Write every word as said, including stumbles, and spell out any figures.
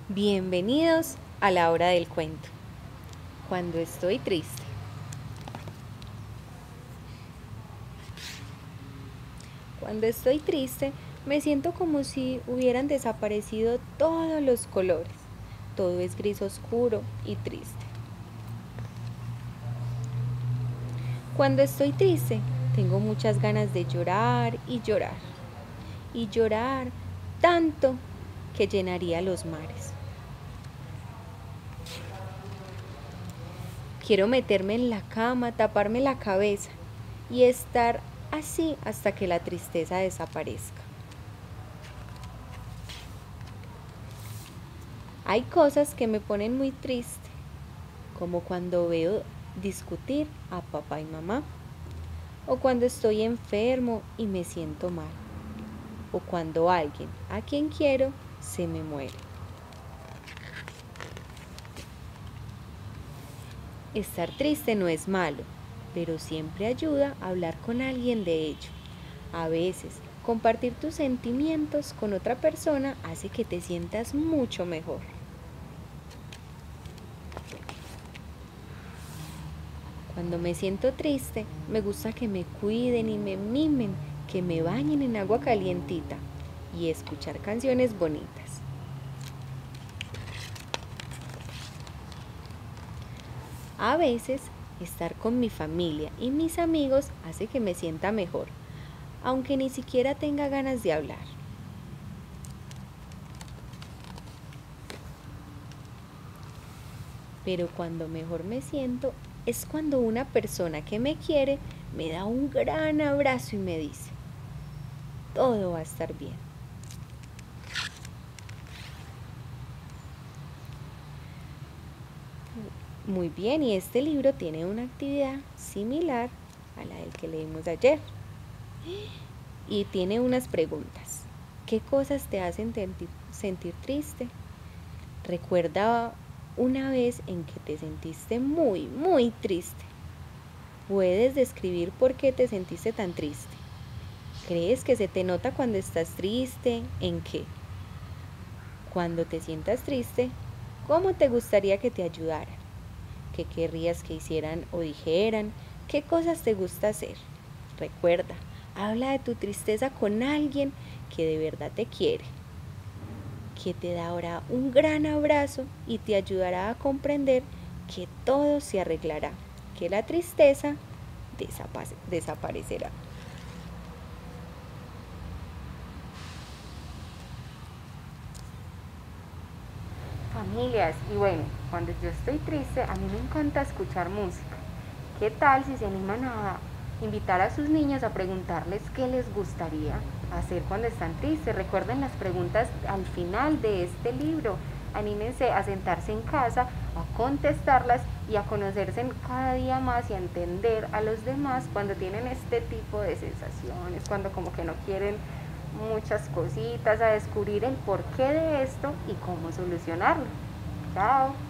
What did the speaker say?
Bienvenidos a la hora del cuento. Cuando estoy triste. Cuando estoy triste, me siento como si hubieran desaparecido todos los colores. Todo es gris oscuro y triste. Cuando estoy triste, tengo muchas ganas de llorar y llorar. Y llorar tanto que llenaría los mares. Quiero meterme en la cama, taparme la cabeza y estar así hasta que la tristeza desaparezca. Hay cosas que me ponen muy triste, como cuando veo discutir a papá y mamá, o cuando estoy enfermo y me siento mal, o cuando alguien a quien quiero se me muere. Estar triste no es malo, pero siempre ayuda a hablar con alguien de ello. A veces, compartir tus sentimientos con otra persona hace que te sientas mucho mejor. Cuando me siento triste, me gusta que me cuiden y me mimen, que me bañen en agua calientita y escuchar canciones bonitas. A veces, estar con mi familia y mis amigos hace que me sienta mejor, aunque ni siquiera tenga ganas de hablar. Pero cuando mejor me siento es cuando una persona que me quiere me da un gran abrazo y me dice, todo va a estar bien. Muy bien, y este libro tiene una actividad similar a la del que leímos ayer. Y tiene unas preguntas. ¿Qué cosas te hacen sentir triste? Recuerda una vez en que te sentiste muy, muy triste. ¿Puedes describir por qué te sentiste tan triste? ¿Crees que se te nota cuando estás triste? ¿En qué? Cuando te sientas triste, ¿cómo te gustaría que te ayudaran? ¿Qué querrías que hicieran o dijeran? ¿Qué cosas te gusta hacer? Recuerda, habla de tu tristeza con alguien que de verdad te quiere, que te dará un gran abrazo y te ayudará a comprender que todo se arreglará, que la tristeza desaparecerá. Familias, y bueno, cuando yo estoy triste, a mí me encanta escuchar música. ¿Qué tal si se animan a invitar a sus niños a preguntarles qué les gustaría hacer cuando están tristes? Recuerden las preguntas al final de este libro. Anímense a sentarse en casa, a contestarlas y a conocerse cada día más y a entender a los demás cuando tienen este tipo de sensaciones, cuando como que no quieren muchas cositas, a descubrir el porqué de esto y cómo solucionarlo. Chao.